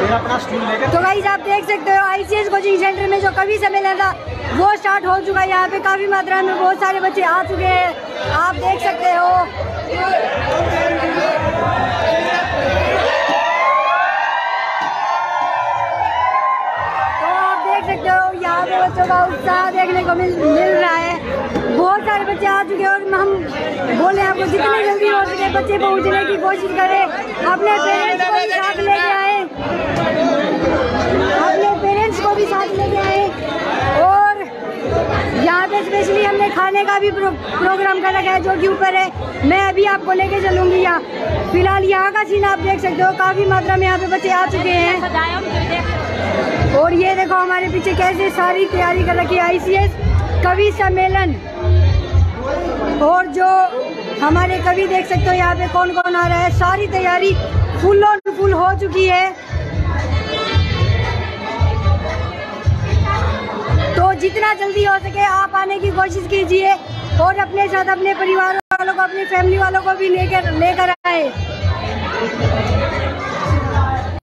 अपना स्टूल लेकर। तो गाइस आप देख सकते हो ICS कोचिंग सेंटर में जो कवि सम्मेलन था वो स्टार्ट हो चुका है। यहाँ पे काफी मात्रा में बहुत सारे बच्चे आ चुके हैं, आप देख सकते हो। तो आप देख सकते हो यहाँ पे बच्चों का उत्साह देखने को मिल रहा है। बहुत सारे बच्चे आ चुके हैं और हम बोले आपको जितनी जल्दी हो सके बच्चे पहुँचने की कोशिश करें, अपने पेरेंट्स को भी साथ लेके आए, अपने पेरेंट्स को भी साथ लेके आए। और यहाँ पे स्पेशली हमने खाने का भी प्रोग्राम कर रखा है जो कि ऊपर है, मैं अभी आपको लेके चलूँगी। यहाँ फिलहाल यहाँ का सीन आप देख सकते हो, काफ़ी मात्रा में यहाँ पे बच्चे आ चुके हैं। और ये देखो हमारे पीछे कैसे सारी तैयारी कर रखी है ICS कवि सम्मेलन। और जो हमारे कवि देख सकते हो यहाँ पे कौन कौन आ रहा है, सारी तैयारी फुल ऑन फुल हो चुकी है। तो जितना जल्दी हो सके आप आने की कोशिश कीजिए और अपने साथ अपने परिवार वालों को, अपनी फैमिली वालों को भी लेकर आए।